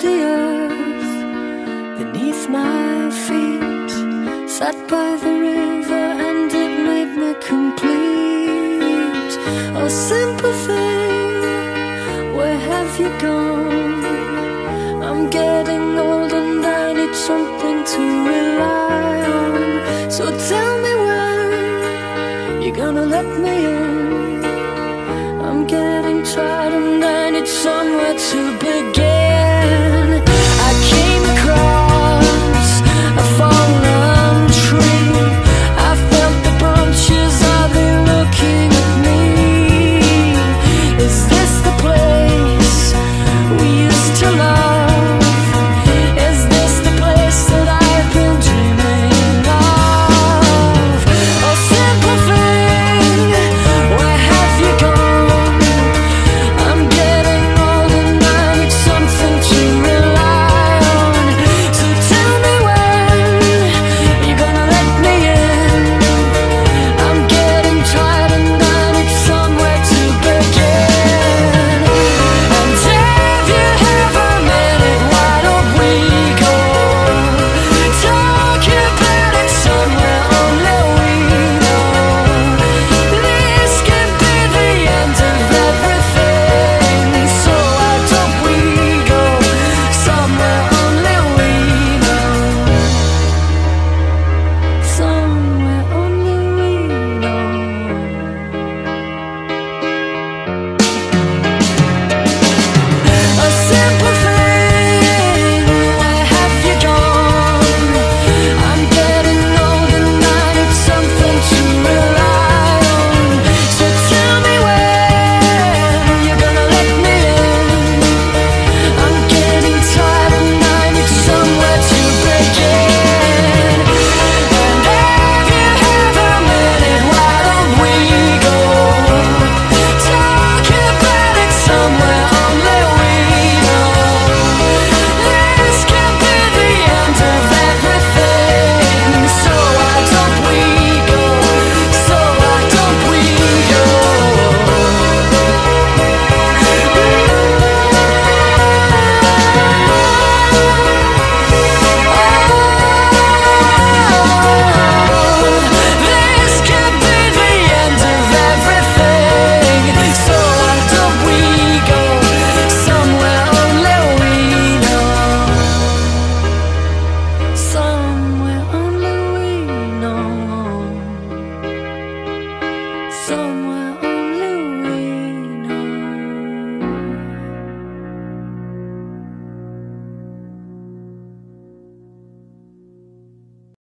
the earth beneath my feet, sat by the river and it made me complete. Oh, simple thing, where have you gone? I'm getting old and I need something to rely on. So tell me when you're gonna let me in. I'm getting tired and I need somewhere to be.